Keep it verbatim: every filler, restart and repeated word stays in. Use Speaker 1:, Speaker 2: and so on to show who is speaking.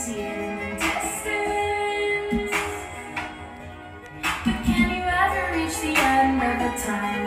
Speaker 1: see it in the distance. But can you ever reach the end of the time?